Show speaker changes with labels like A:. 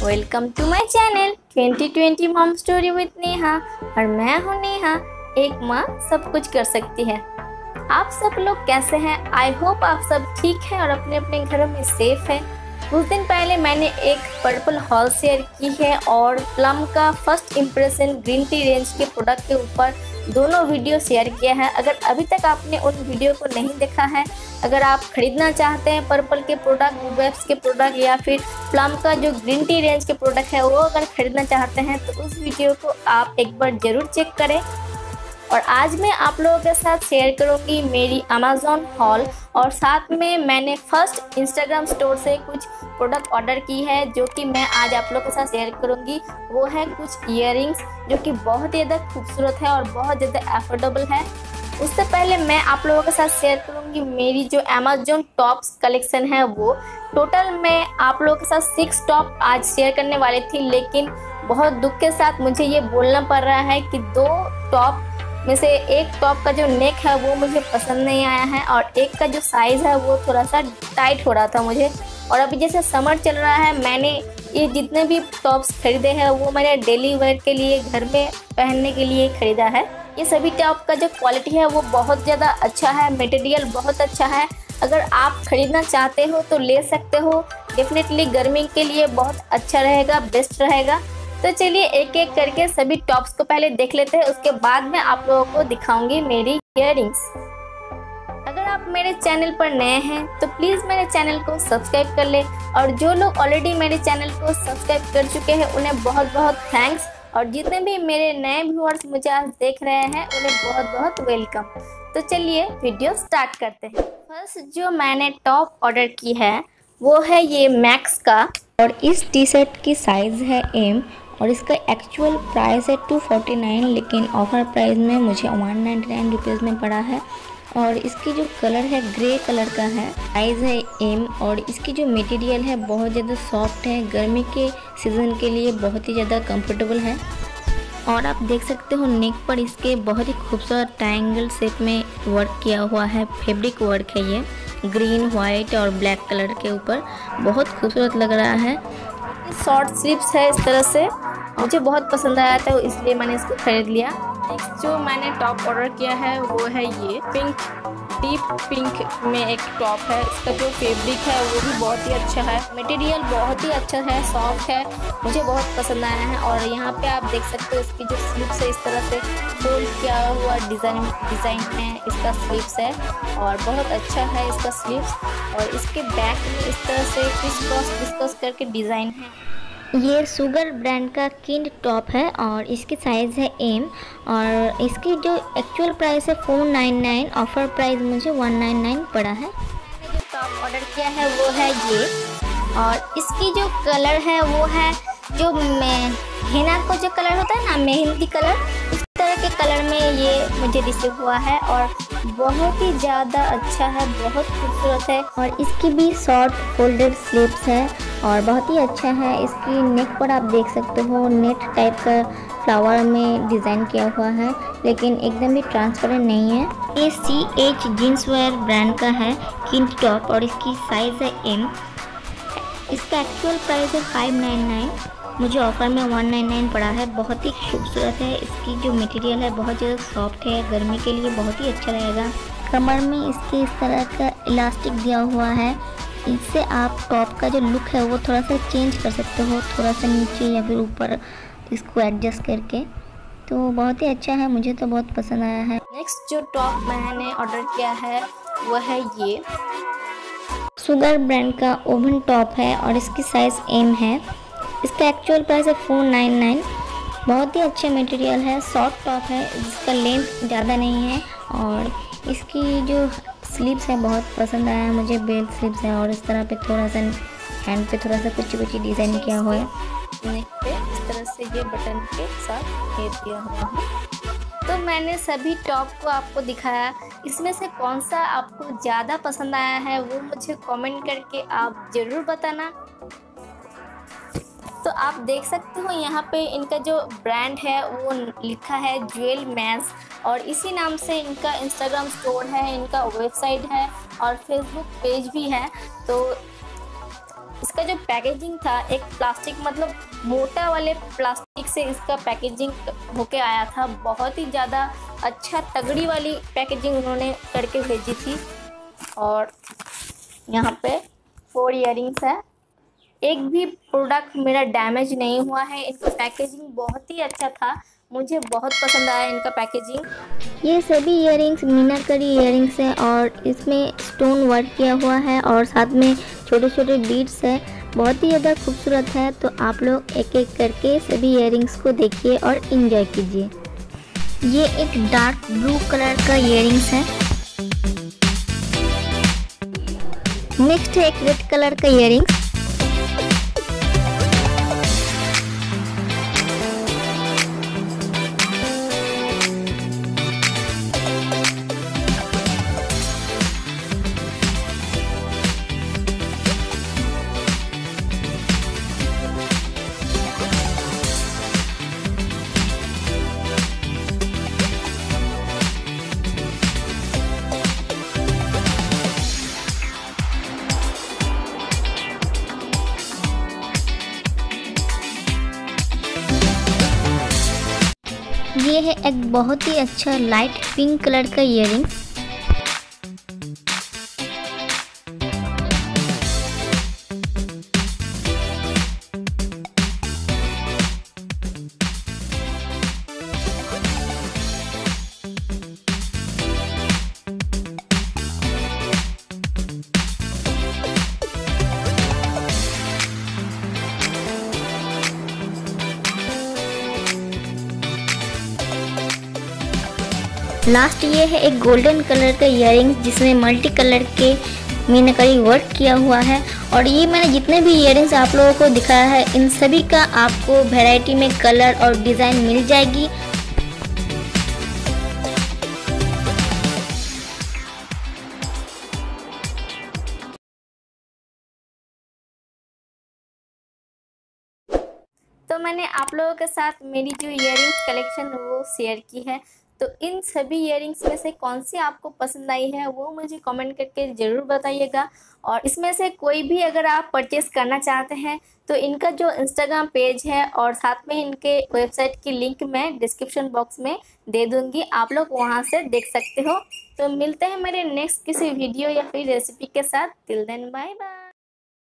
A: Welcome to my channel 2020 mom story with Neha. और मैं हूँ नेहा। एक माँ सब कुछ कर सकती है। आप सब लोग कैसे हैं? आई होप आप सब ठीक हैं और अपने अपने घरों में सेफ हैं। कुछ दिन पहले मैंने एक पर्पल हॉल शेयर की है और प्लम का first impression green tea range के प्रोडक्ट के ऊपर दोनों वीडियो शेयर किया है। अगर अभी तक आपने उन वीडियो को नहीं देखा है, अगर आप खरीदना चाहते हैं पर्पल के प्रोडक्ट, वेब्स के प्रोडक्ट या फिर प्लम का जो ग्रीन टी रेंज के प्रोडक्ट है वो अगर खरीदना चाहते हैं तो उस वीडियो को आप एक बार ज़रूर चेक करें। और आज मैं आप लोगों के साथ शेयर करूंगी मेरी अमेज़ॉन हॉल और साथ में मैंने फर्स्ट इंस्टाग्राम स्टोर से कुछ प्रोडक्ट ऑर्डर की है जो कि मैं आज आप लोगों के साथ शेयर करूंगी। वो है कुछ इयररिंग्स जो कि बहुत ज़्यादा खूबसूरत है और बहुत ज़्यादा अफोर्डेबल है। उससे पहले मैं आप लोगों के साथ शेयर करूंगी मेरी जो अमेज़ॉन टॉप्स कलेक्शन है वो। टोटल मैं आप लोगों के साथ 6 टॉप आज शेयर करने वाली थी, लेकिन बहुत दुख के साथ मुझे ये बोलना पड़ रहा है कि 2 टॉप में से एक टॉप का जो नेक है वो मुझे पसंद नहीं आया है और एक का जो साइज़ है वो थोड़ा सा टाइट हो रहा था मुझे। और अभी जैसे समर चल रहा है, मैंने ये जितने भी टॉप्स खरीदे हैं वो मैंने डेली वेयर के लिए, घर में पहनने के लिए खरीदा है। ये सभी टॉप का जो क्वालिटी है वो बहुत ज़्यादा अच्छा है, मटेरियल बहुत अच्छा है। अगर आप खरीदना चाहते हो तो ले सकते हो। डेफिनेटली गर्मी के लिए बहुत अच्छा रहेगा, बेस्ट रहेगा। तो चलिए एक एक करके सभी टॉप्स को पहले देख लेते हैं, उसके बाद मैं आप लोगों को दिखाऊंगी मेरी इयररिंग्स। अगर आप मेरे चैनल पर नए हैं तो प्लीज़ मेरे चैनल को सब्सक्राइब कर ले, और जो लोग ऑलरेडी मेरे चैनल को सब्सक्राइब कर चुके हैं उन्हें बहुत बहुत थैंक्स। और जितने भी मेरे नए व्यूअर्स मुझे आज देख रहे हैं उन्हें बहुत बहुत वेलकम। तो चलिए वीडियो स्टार्ट करते हैं। फर्स्ट जो मैंने टॉप ऑर्डर की है वो है ये मैक्स का, और इस टी शर्ट की साइज़ है एम और इसका एक्चुअल प्राइस है 249, लेकिन ऑफ़र प्राइस में मुझे 199 रुपीज़ में पड़ा है। और इसकी जो कलर है ग्रे कलर का है, साइज़ है एम और इसकी जो मटेरियल है बहुत ज़्यादा सॉफ्ट है, गर्मी के सीज़न के लिए बहुत ही ज़्यादा कंफर्टेबल है। और आप देख सकते हो नेक पर इसके बहुत ही खूबसूरत ट्रायंगल शेप में वर्क किया हुआ है, फैब्रिक वर्क है ये, ग्रीन, वाइट और ब्लैक कलर के ऊपर बहुत खूबसूरत लग रहा है। शॉर्ट स्लीव्स है इस तरह से, मुझे बहुत पसंद आया था इसलिए मैंने इसको खरीद लिया। नेक्स्ट जो मैंने टॉप ऑर्डर किया है वो है ये पिंक, डीप पिंक में एक टॉप है। इसका जो फैब्रिक है वो भी बहुत ही अच्छा है, मटेरियल बहुत ही अच्छा है, सॉफ्ट है, मुझे बहुत पसंद आया है। और यहाँ पे आप देख सकते हो इसकी जो स्लीव्स है इस तरह से फोल्ड किया हुआ डिज़ाइन में इसका स्लीव्स है और बहुत अच्छा है इसका स्लीव्स। और इसके बैक में इस तरह से क्रिस करके डिज़ाइन है। ये सुगर ब्रांड का किंड टॉप है और इसकी साइज़ है एम और इसकी जो एक्चुअल प्राइस है 499, ऑफ़र प्राइस मुझे 199 पड़ा है। जो टॉप ऑर्डर किया है वो है ये, और इसकी जो कलर है वो है जो हेना को जो कलर होता है ना, मेहंदी कलर, इस तरह के कलर में ये मुझे रिसीव हुआ है और बहुत ही ज़्यादा अच्छा है, बहुत खूबसूरत है। और इसकी भी शॉर्ट फोल्डेड स्लीव्स है और बहुत ही अच्छा है। इसकी नेक पर आप देख सकते हो नेट टाइप का फ्लावर में डिज़ाइन किया हुआ है, लेकिन एकदम भी ट्रांसपेरेंट नहीं है। ये CH जीन्स वेयर ब्रांड का है किंड टॉप और इसकी साइज़ है एम। इसका एक्चुअल प्राइस है 599, मुझे ऑफ़र में 199 पड़ा है। बहुत ही खूबसूरत है, इसकी जो मटेरियल है बहुत ज़्यादा सॉफ्ट है, गर्मी के लिए बहुत ही अच्छा रहेगा। कमर में इसके इस तरह का इलास्टिक दिया हुआ है, इससे आप टॉप का जो लुक है वो थोड़ा सा चेंज कर सकते हो, थोड़ा सा नीचे या फिर ऊपर इसको एडजस्ट करके। तो बहुत ही अच्छा है, मुझे तो बहुत पसंद आया है। नेक्स्ट जो टॉप मैंने ऑर्डर किया है वो है ये सुगर ब्रांड का ओवन टॉप है और इसकी साइज़ एम है। इसका एक्चुअल प्राइस है 499। बहुत ही अच्छे मटेरियल है, सॉफ्ट टॉप है, जिसका लेंथ ज़्यादा नहीं है। और इसकी जो स्लीव्स है बहुत पसंद आया है मुझे, बेल स्लीव्स है और इस तरह पे थोड़ा सा हैंड पे थोड़ा सा कुछ डिज़ाइन किया हुआ है। नेक पे इस तरह से ये बटन के साथ घेर दिया हुआ है। तो मैंने सभी टॉप को आपको दिखाया, इसमें से कौन सा आपको ज़्यादा पसंद आया है वो मुझे कमेंट करके आप ज़रूर बताना। तो आप देख सकते हो यहाँ पे इनका जो ब्रांड है वो लिखा है ज्वेल मैस, और इसी नाम से इनका इंस्टाग्राम स्टोर है, इनका वेबसाइट है और फेसबुक पेज भी है। तो इसका जो पैकेजिंग था एक प्लास्टिक मतलब मोटा वाले प्लास्टिक से इसका पैकेजिंग होके आया था। बहुत ही ज़्यादा अच्छा तगड़ी वाली पैकेजिंग उन्होंने करके भेजी थी। और यहाँ पे 4 इयररिंग्स है। एक भी प्रोडक्ट मेरा डैमेज नहीं हुआ है। इनका पैकेजिंग बहुत ही अच्छा था, मुझे बहुत पसंद आया इनका पैकेजिंग।
B: ये सभी इयररिंग्स मीनाकारी इयररिंग्स हैं और इसमें स्टोन वर्क किया हुआ है और साथ में छोटे छोटे बीड्स है। बहुत ही ज़्यादा खूबसूरत है। तो आप लोग एक एक करके सभी इयररिंग्स को देखिए और एंजॉय कीजिए। ये एक डार्क ब्लू कलर का इयररिंग्स है। नेक्स्ट है एक रेड कलर का इयररिंग्स। ये है एक बहुत ही अच्छा लाइट पिंक कलर का इयररिंग्स। लास्ट ये है एक गोल्डन कलर का इयररिंग्स जिसमें मल्टी कलर के मीनाकारी वर्क किया हुआ है। और ये मैंने जितने भी इयररिंग्स आप लोगों को दिखाया है इन सभी का आपको वैरायटी में कलर और डिज़ाइन मिल जाएगी।
A: तो मैंने आप लोगों के साथ मेरी जो इयररिंग्स कलेक्शन वो शेयर की है। तो इन सभी इयररिंग्स में से कौन सी आपको पसंद आई है वो मुझे कमेंट करके ज़रूर बताइएगा। और इसमें से कोई भी अगर आप परचेस करना चाहते हैं तो इनका जो इंस्टाग्राम पेज है और साथ में इनके वेबसाइट की लिंक मैं डिस्क्रिप्शन बॉक्स में दे दूँगी, आप लोग वहाँ से देख सकते हो। तो मिलते हैं मेरे नेक्स्ट किसी वीडियो या फिर रेसिपी के साथ। Till then bye bye.